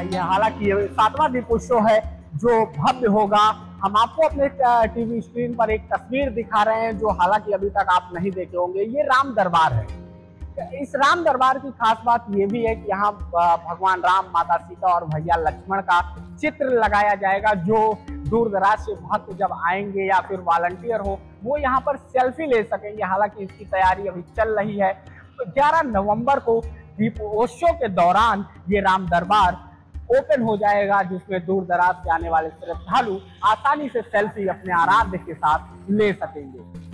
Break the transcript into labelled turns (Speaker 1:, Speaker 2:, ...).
Speaker 1: जाएंगे। हालांकि ये 7वां दीपोत्सव है जो भव्य होगा। हम आपको अपने टीवी स्क्रीन पर एक तस्वीर दिखा रहे हैं जो हालांकि अभी तक आप नहीं देखे होंगे। ये राम दरबार है। इस राम दरबार की खास बात ये भी है कि यहाँ भगवान राम, माता सीता और भैया लक्ष्मण का चित्र लगाया जाएगा, जो दूर दराज से भक्त जब आएंगे या फिर वॉलंटियर हो वो यहाँ पर सेल्फी ले सकेंगे। हालांकि इसकी तैयारी अभी चल रही है। तो 11 नवंबर को दीपोत्सव के दौरान ये राम दरबार ओपन हो जाएगा, जिसमें दूर दराज से आने वाले श्रद्धालु आसानी से सेल्फी अपने आराध्य के साथ ले सकेंगे।